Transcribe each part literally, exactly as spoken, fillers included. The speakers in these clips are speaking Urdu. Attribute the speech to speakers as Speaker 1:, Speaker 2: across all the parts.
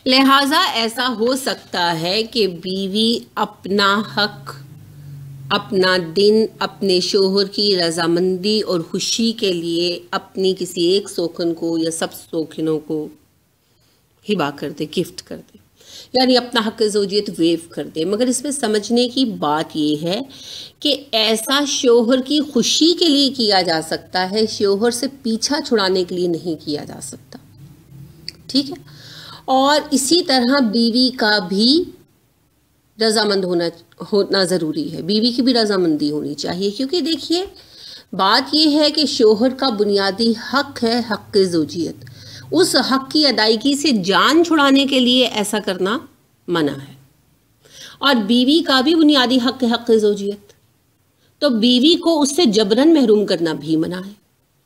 Speaker 1: لہٰذا ایسا ہو سکتا ہے کہ بیوی اپنا حق، اپنا دن اپنے شوہر کی رضامندی اور خوشی کے لیے اپنی کسی ایک سوکن کو یا سب سوکنوں کو ہبا کر دے، گفٹ کر دے، یعنی اپنا حق زوجیت ویو کر دے۔ مگر اس میں سمجھنے کی بات یہ ہے کہ ایسا شوہر کی خوشی کے لیے کیا جا سکتا ہے، شوہر سے پیچھا چھڑانے کے لیے نہیں کیا جا سکتا، ٹھیک ہے؟ اور اسی طرح بیوی کا بھی رضامند ہونا ہونا ضروری ہے، بیوی کی بھی رضامندی ہونی چاہیے، کیونکہ دیکھیے بات یہ ہے کہ شوہر کا بنیادی حق ہے حق زوجیت، اس حق کی ادائیگی سے جان چھڑانے کے لیے ایسا کرنا منع ہے، اور بیوی کا بھی بنیادی حق ہے حق زوجیت، تو بیوی کو اس سے جبراً محروم کرنا بھی منع ہے۔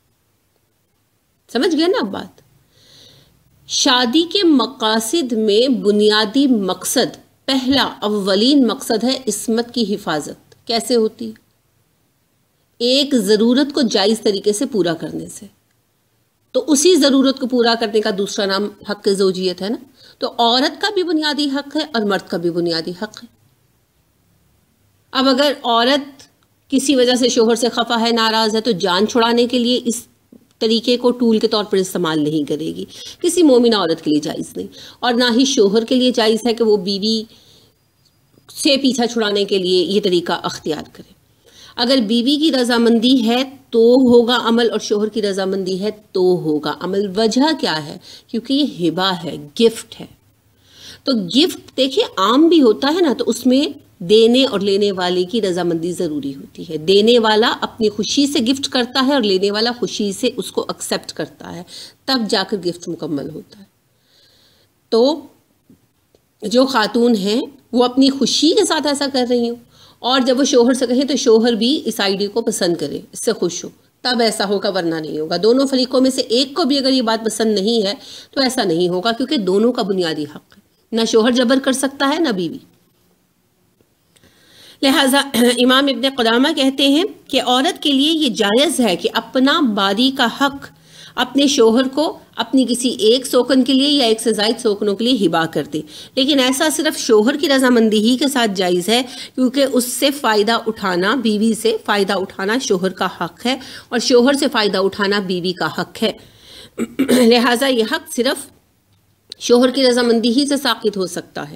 Speaker 1: سمجھ گئے نا اب بات؟ شادی کے مقاصد میں بنیادی مقصد، پہلا اولین مقصد ہے عصمت کی حفاظت۔ کیسے ہوتی ہے؟ ایک ضرورت کو جائز طریقے سے پورا کرنے سے، تو اسی ضرورت کو پورا کرنے کا دوسرا نام حق زوجیت ہے نا، تو عورت کا بھی بنیادی حق ہے اور مرد کا بھی بنیادی حق ہے۔ اب اگر عورت کسی وجہ سے شوہر سے خفا ہے، ناراض ہے، تو جان چھڑانے کے لیے اس طریقے کو ٹول کے طور پر استعمال نہیں کرے گی، کسی مومنہ عورت کے لیے جائز نہیں، اور نہ ہی شوہر کے لیے جائز ہے کہ وہ بیوی سے پیچھا چھڑانے کے لیے یہ طریقہ اختیار کرے۔ اگر بیوی کی رضامندی ہے تو ہوگا عمل، اور شوہر کی رضامندی ہے تو ہوگا عمل۔ وجہ کیا ہے؟ کیونکہ یہ ہبہ ہے، گفٹ ہے، تو گفٹ دیکھیں عام بھی ہوتا ہے نا، تو اس میں دینے اور لینے والے کی رضامندی ضروری ہوتی ہے۔ دینے والا اپنی خوشی سے گفٹ کرتا ہے اور لینے والا خوشی سے اس کو ایکسیپٹ کرتا ہے، تب جا کر گفٹ مکمل ہوتا ہے۔ تو جو خاتون ہیں وہ اپنی خوشی کے ساتھ ایسا کر رہی ہوں، اور جب وہ شوہر سے کہیں تو شوہر بھی اس آئیڈیا کو پسند کرے، اس سے خوش ہو، تب ایسا ہوگا، ورنہ نہیں ہوگا۔ دونوں فریقوں میں سے ایک کو بھی اگر یہ بات پسند نہیں ہے تو ایسا نہیں ہوگا، کیونکہ دونوں کا بنیادی حق ہے، نہ شوہر جبر کر سکتا ہے نہ بیوی۔ لہٰذا امام ابن قدامہ کہتے ہیں کہ عورت کے لیے یہ جائز ہے کہ اپنا باری کا حق اپنے شوہر کو اپنی کسی ایک سوکن کے لیے یا ایک سے زائد سوکنوں کے لیے ہبا کر دے، لیکن ایسا صرف شوہر کی رضامندی ہی کے ساتھ جائز ہے، کیونکہ اس سے فائدہ اٹھانا، بیوی سے فائدہ اٹھانا شوہر کا حق ہے، اور شوہر سے فائدہ اٹھانا بیوی کا حق ہے۔ لہٰذا یہ حق صرف شوہر کی رضامندی ہی سے ساقط ہو سکتا ہے۔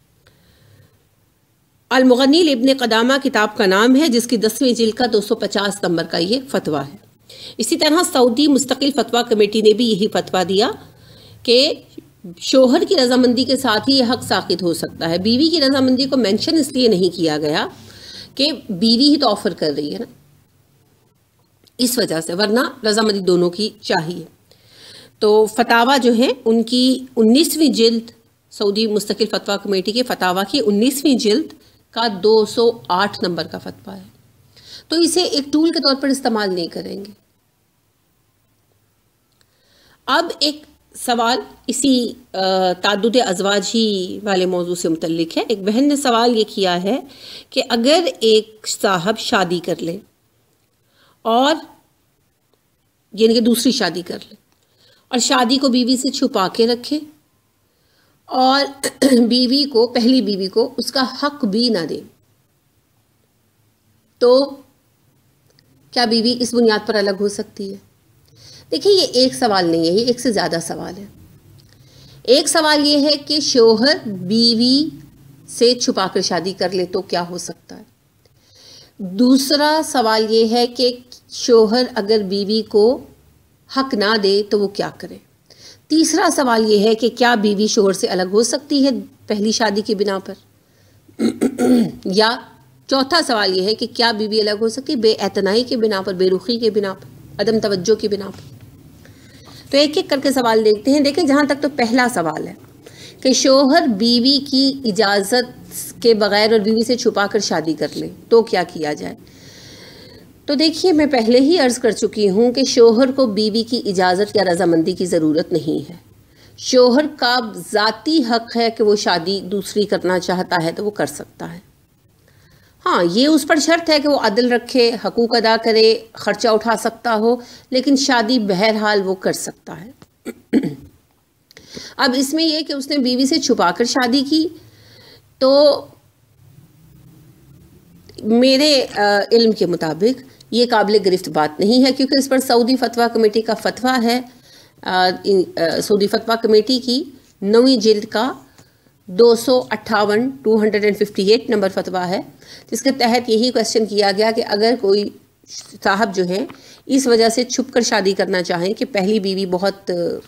Speaker 1: المغنی ابن قدامہ کتاب کا نام ہے، جس کی دسویں جلد کا دو سو پچاس نمبر کا یہ فتویٰ ہے۔ اسی طرح سعودی مستقل فتویٰ کمیٹی نے بھی یہی فتویٰ دیا کہ شوہر کی رضامندی کے ساتھ ہی یہ حق ساقط ہو سکتا ہے۔ بیوی کی رضامندی کو مینشن اس لیے نہیں کیا گیا کہ بیوی ہی تو آفر کر رہی ہے نا، اس وجہ سے، ورنہ رضامندی دونوں کی چاہیے۔ تو فتاویٰ جو ہیں ان کی انیسویں جلد، سعودی مستقل فتویٰ کمیٹی کے فتاویٰ کی انیسویں جلد کا دو سو آٹھ نمبر کا فتویٰ ہے، تو اسے ایک ٹول کے طور پر استعمال نہیں کریں گے۔ اب ایک سوال اسی تعدد ازواج ہی والے موضوع سے متعلق ہے۔ ایک بہن نے سوال یہ کیا ہے کہ اگر ایک صاحب شادی کر لے، اور یعنی کہ دوسری شادی کر لے، اور شادی کو بیوی سے چھپا کے رکھے، اور بیوی کو، پہلی بیوی کو اس کا حق بھی نہ دے، تو کیا بیوی اس بنیاد پر الگ ہو سکتی ہے؟ دیکھیں یہ ایک سوال نہیں ہے، یہ ایک سے زیادہ سوال ہے۔ ایک سوال یہ ہے کہ شوہر بیوی سے چھپا کر شادی کر لے تو کیا ہو سکتا ہے۔ دوسرا سوال یہ ہے کہ شوہر اگر بیوی کو حق نہ دے تو وہ کیا کرے۔ تیسرا سوال یہ ہے کہ کیا بیوی شوہر سے الگ ہو سکتی ہے پہلی شادی کی بنا پر، یا چوتھا سوال یہ ہے کہ کیا بیوی الگ ہو سکتی بے اعتنائی کی بنا پر، بے رخی کی بنا پر، عدم توجہ کی بنا پر۔ تو ایک ایک کر کے سوال دیکھتے ہیں۔ دیکھیں جہاں تک تو پہلا سوال ہے کہ شوہر بیوی کی اجازت کے بغیر اور بیوی سے چھپا کر شادی کر لے تو کیا کیا جائے۔ تو دیکھیے میں پہلے ہی عرض کر چکی ہوں کہ شوہر کو بیوی کی اجازت یا رضامندی کی ضرورت نہیں ہے۔ شوہر کا ذاتی حق ہے کہ وہ شادی دوسری کرنا چاہتا ہے تو وہ کر سکتا ہے۔ ہاں یہ اس پر شرط ہے کہ وہ عدل رکھے، حقوق ادا کرے، خرچہ اٹھا سکتا ہو، لیکن شادی بہرحال وہ کر سکتا ہے۔ اب اس میں یہ کہ اس نے بیوی سے چھپا کر شادی کی، تو میرے علم کے مطابق یہ قابل گرفت بات نہیں ہے، کیونکہ اس پر سعودی فتویٰ کمیٹی کا فتویٰ ہے، سعودی فتویٰ کمیٹی کی نویں جلد کا دو سو اٹھاون two hundred and fifty eight number فتویٰ ہے، جس کے تحت یہی کوشچن کیا گیا کہ اگر کوئی صاحب جو ہیں اس وجہ سے چھپ کر شادی کرنا چاہیں کہ پہلی بیوی بہت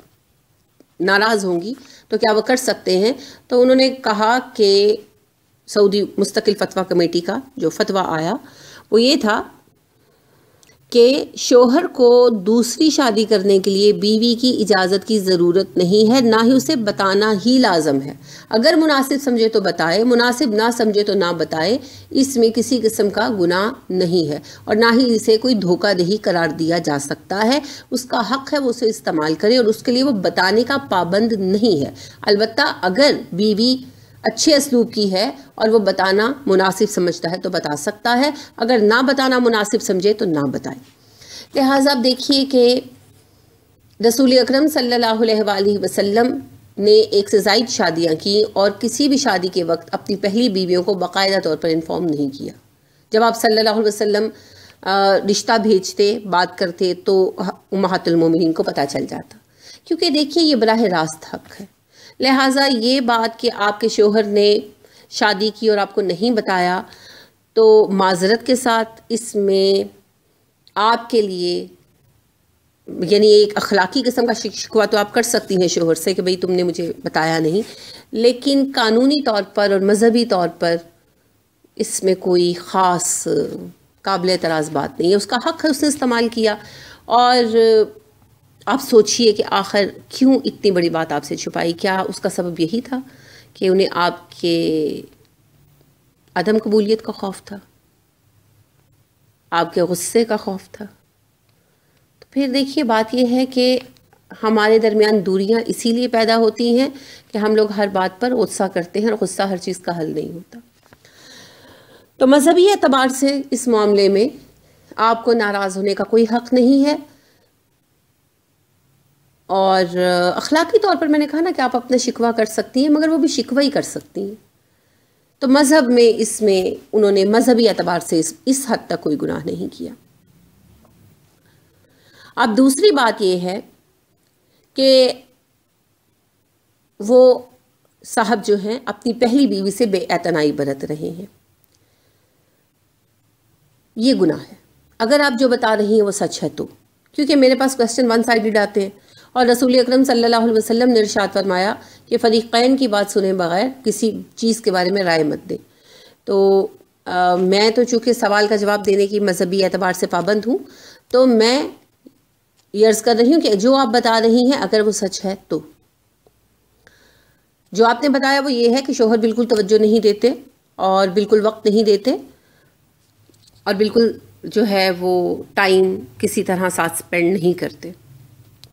Speaker 1: ناراض ہوں گی تو کیا وہ کر سکتے ہیں؟ تو انہوں نے کہا کہ سعودی مستقل فتویٰ کمیٹی کا جو فتویٰ آیا وہ یہ تھا کہ شوہر کو دوسری شادی کرنے کے لیے بیوی کی اجازت کی ضرورت نہیں ہے، نہ ہی اسے بتانا ہی لازم ہے۔ اگر مناسب سمجھے تو بتائے، مناسب نہ سمجھے تو نہ بتائے، اس میں کسی قسم کا گناہ نہیں ہے، اور نہ ہی اسے کوئی دھوکہ دہی قرار دیا جا سکتا ہے۔ اس کا حق ہے وہ اسے استعمال کرے، اور اس کے لیے وہ بتانے کا پابند نہیں ہے۔ البتہ اگر بیوی اچھے اسلوب کی ہے اور وہ بتانا مناسب سمجھتا ہے تو بتا سکتا ہے، اگر نہ بتانا مناسب سمجھے تو نہ بتائے۔ لہٰذا آپ دیکھیے کہ رسول اکرم صلی اللہ علیہ وآلہ وسلم نے ایک سے زائد شادیاں کی، اور کسی بھی شادی کے وقت اپنی پہلی بیویوں کو باقاعدہ طور پر انفارم نہیں کیا۔ جب آپ صلی اللہ علیہ وسلم رشتہ بھیجتے، بات کرتے، تو امہات المومنین کو پتہ چل جاتا، کیونکہ دیکھیے یہ براہ راست حق ہے۔ لہٰذا یہ بات کہ آپ کے شوہر نے شادی کی اور آپ کو نہیں بتایا، تو معذرت کے ساتھ اس میں آپ کے لیے یعنی ایک اخلاقی قسم کا شکوہ تو آپ کر سکتی ہیں شوہر سے کہ بھئی تم نے مجھے بتایا نہیں، لیکن قانونی طور پر اور مذہبی طور پر اس میں کوئی خاص قابل اعتراض بات نہیں ہے۔ اس کا حق ہے، اس نے استعمال کیا، اور آپ سوچئے کہ آخر کیوں اتنی بڑی بات آپ سے چھپائی؟ کیا اس کا سبب یہی تھا کہ انہیں آپ کے عدم قبولیت کا خوف تھا، آپ کے غصے کا خوف تھا؟ تو پھر دیکھیے بات یہ ہے کہ ہمارے درمیان دوریاں اسی لیے پیدا ہوتی ہیں کہ ہم لوگ ہر بات پر غصہ کرتے ہیں، اور غصہ ہر چیز کا حل نہیں ہوتا۔ تو مذہبی اعتبار سے اس معاملے میں آپ کو ناراض ہونے کا کوئی حق نہیں ہے، اور اخلاقی طور پر میں نے کہا نا کہ آپ اپنا شکوہ کر سکتی ہیں، مگر وہ بھی شکوہ ہی کر سکتی ہیں۔ تو مذہب میں اس میں انہوں نے مذہبی اعتبار سے اس اس حد تک کوئی گناہ نہیں کیا۔ اب دوسری بات یہ ہے کہ وہ صاحب جو ہیں اپنی پہلی بیوی سے بے اعتنائی برت رہے ہیں، یہ گناہ ہے۔ اگر آپ جو بتا رہی ہیں وہ سچ ہے تو، کیونکہ میرے پاس کوسچن ون سائیڈڈ آتے ہیں، اور رسول اکرم صلی اللہ علیہ وسلم نے ارشاد فرمایا کہ فریقین کی بات سنے بغیر کسی چیز کے بارے میں رائے مت دیں۔ تو آ, میں تو چونکہ سوال کا جواب دینے کی مذہبی اعتبار سے پابند ہوں، تو میں یہ عرض کر رہی ہوں کہ جو آپ بتا رہی ہیں اگر وہ سچ ہے تو، جو آپ نے بتایا وہ یہ ہے کہ شوہر بالکل توجہ نہیں دیتے، اور بالکل وقت نہیں دیتے، اور بالکل جو ہے وہ ٹائم کسی طرح ساتھ سپینڈ نہیں کرتے۔